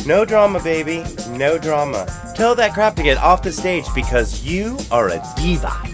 No drama, baby. No drama. Tell that crap to get off the stage because you are a diva.